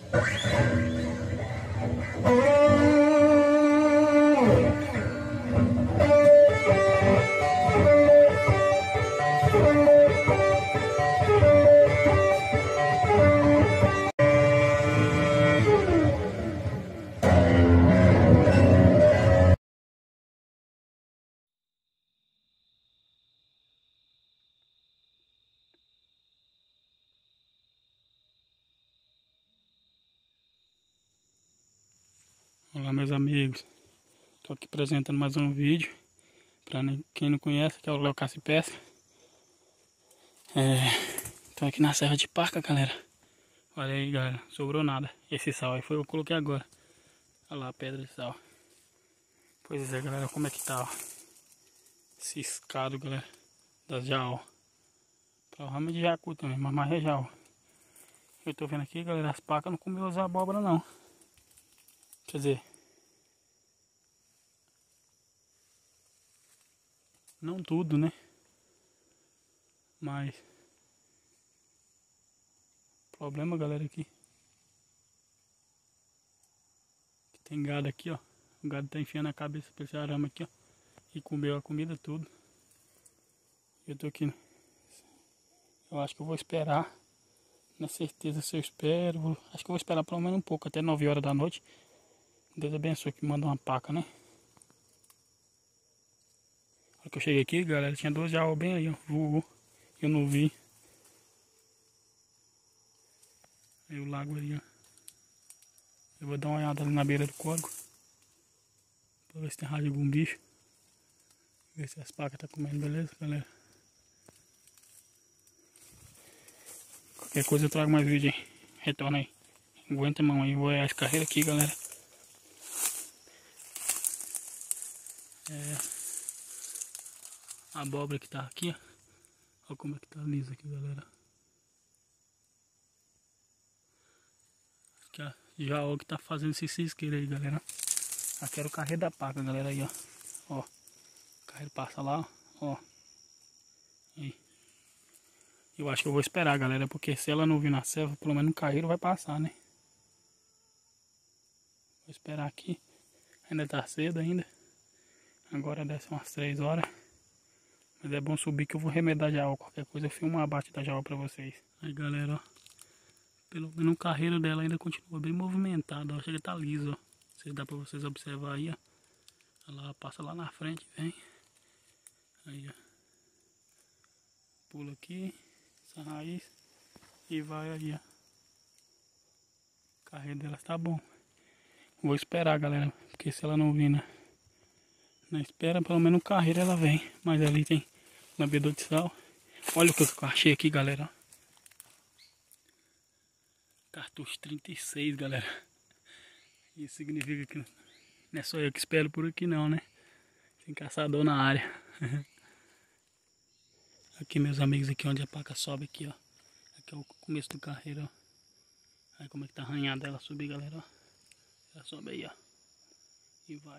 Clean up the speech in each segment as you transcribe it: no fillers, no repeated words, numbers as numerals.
Olá meus amigos, estou aqui apresentando mais um vídeo. Para quem não conhece, que é o Léo Caça e Pesca. Estou aqui na Serra de Parca, galera. Olha aí, galera, sobrou nada. Esse sal aí foi eu que coloquei agora. Olha lá a pedra de sal. Pois é, galera, como é que tá, ó. Ciscado, galera, das jaú. Provavelmente de jacu também, mas mais é jaú. Eu tô vendo aqui, galera, as pacas não comeu as abóbora não. Quer dizer, não tudo, né? Mas o problema, galera, aqui que tem gado aqui, ó. O gado tá enfiando a cabeça pra esse arame aqui, ó. E comeu a comida tudo. Eu tô aqui. Eu acho que eu vou esperar. Não é certeza se eu espero. Acho que eu vou esperar pelo menos um pouco, até 9 horas da noite. Deus abençoe que manda uma paca, né? Quando eu cheguei aqui, galera, tinha duas jaú bem aí, ó. Voou. Eu não vi. Aí o lago ali, ó. Eu vou dar uma olhada ali na beira do córrego. Pra ver se tem raio algum bicho. Ver se as pacas tá comendo, beleza, galera? Qualquer coisa eu trago mais vídeo aí. Retorna aí. Aguenta a mão aí. Vou as carreiras aqui, galera. A abóbora que tá aqui, ó. Olha como é que tá lisa aqui, galera. Aqui, ó. Já o que tá fazendo esse cisqueiro aí, galera. Aqui era o carreiro da paca, galera, aí, ó. Ó. O carreiro passa lá, ó. Aí. Eu acho que eu vou esperar, galera, porque se ela não vir na selva, pelo menos o carreiro vai passar, né? Vou esperar aqui. Ainda tá cedo ainda. Agora deve ser umas 3 horas. Mas é bom subir que eu vou remedar jaú. Qualquer coisa eu filmo um abate da jaú pra vocês. Aí, galera, ó. Pelo menos o carreiro dela ainda continua bem movimentado, ó. Chega, tá liso, ó. Se dá pra vocês observar aí, ó. Ela passa lá na frente, vem. Aí, ó. Pula aqui. Essa raiz. E vai aí, ó. O carreiro dela tá bom. Vou esperar, galera. Porque se ela não vir na espera, pelo menos o carreiro ela vem. Mas ali tem lambedor de sal. Olha o que eu achei aqui, galera. Cartucho 36, galera. Isso significa que não é só eu que espero por aqui não, né? Tem caçador na área. Aqui, meus amigos, aqui onde a paca sobe aqui, ó. Aqui é o começo do carreiro, ó. Aí como é que tá arranhada ela subir, galera, ó. Ela sobe aí, ó. E vai.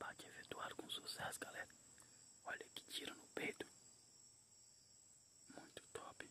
Abate efetuado com sucesso, galera. Olha que tiro no peito. Muito top.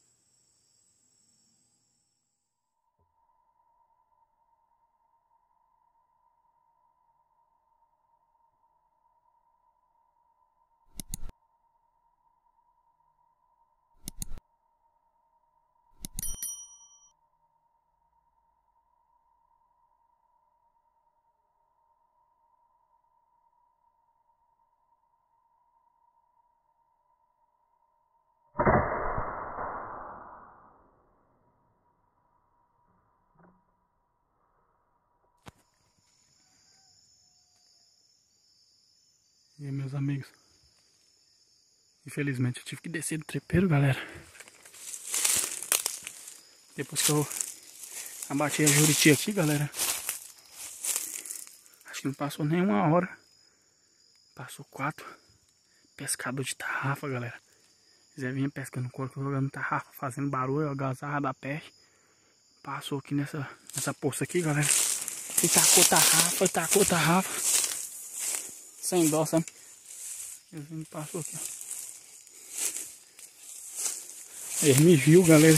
E aí, meus amigos, infelizmente eu tive que descer do trepeiro, galera. Depois que eu abati a Juriti aqui, galera, acho que não passou nem uma hora. Passou 4 pescador de tarrafa, galera. Zé vinha pescando couro, jogando tarrafa, fazendo barulho, algazarra da peste. Passou aqui nessa poça aqui, galera. E tacou tarrafa. Sem dó, sabe? Ele passou aqui, ó. Ele me viu, galera.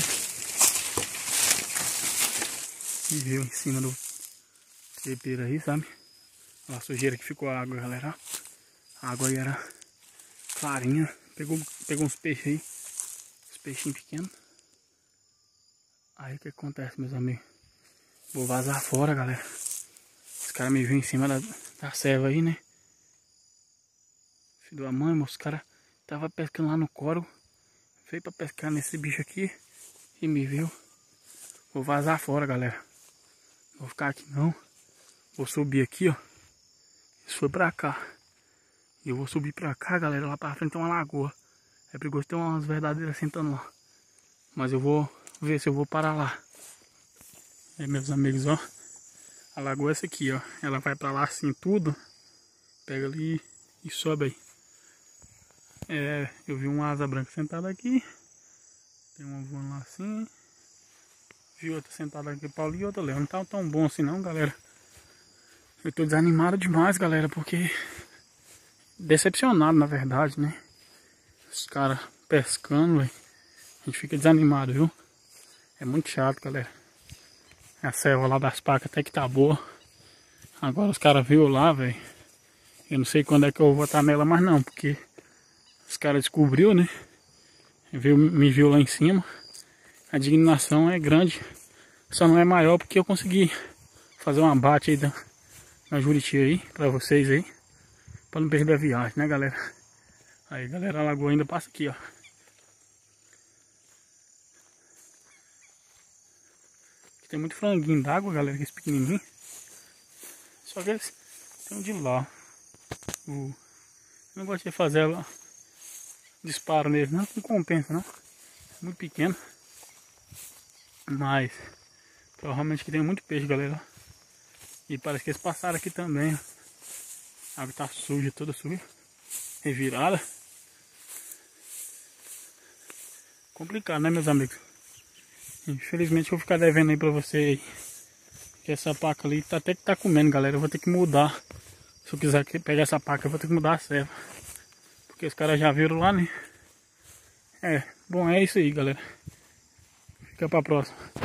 Me viu em cima do trepeiro aí, sabe? Olha a sujeira que ficou a água, galera. A água aí era clarinha. Pegou uns peixes aí. Uns peixinhos pequenos. Aí o que acontece, meus amigos? Vou vazar fora, galera. Os caras me viram em cima da serva aí, né? Filho da mãe, os caras estavam pescando lá no coro. Veio pra pescar nesse bicho aqui e me viu. Vou vazar fora, galera. Não vou ficar aqui não. Vou subir aqui, ó. Isso foi pra cá. E eu vou subir pra cá, galera. Lá pra frente tem uma lagoa. É perigoso ter umas verdadeiras sentando lá. Mas eu vou ver se eu vou parar lá. Aí, meus amigos, ó. A lagoa é essa aqui, ó. Ela vai pra lá assim tudo. Pega ali e sobe aí. Eu vi uma asa branca sentada aqui. Tem uma voando lá assim. Vi outra sentada aqui pra ali e outra ali. Não tá tão bom assim não, galera. Eu tô desanimado demais, galera, porque... decepcionado, na verdade, né? Os caras pescando, velho. A gente fica desanimado, viu? É muito chato, galera. A serva lá das pacas até que tá boa. Agora os caras viram lá, velho. Eu não sei quando é que eu vou estar nela mais não, porque... os caras descobriu, né? Me viu lá em cima. A indignação é grande. Só não é maior porque eu consegui fazer um abate aí na Juriti aí, pra vocês aí. Pra não perder a viagem, né, galera? Aí, galera, a lagoa ainda passa aqui, ó. Aqui tem muito franguinho d'água, galera, que esse pequenininho. Só que eles tem um de lá. Eu não gosto de fazer ela... disparo nele, não compensa não. Muito pequeno. Mas provavelmente que tem muito peixe, galera. E parece que eles passaram aqui também, ó. A água tá suja, toda suja. Revirada. Complicado, né, meus amigos? Infelizmente eu vou ficar devendo aí pra você aí. Que essa paca ali tá até que tá comendo, galera. Eu vou ter que mudar. Se eu quiser pegar essa paca, eu vou ter que mudar a serva. Porque os caras já viram lá, né? Bom, é isso aí, galera. Fica pra próxima.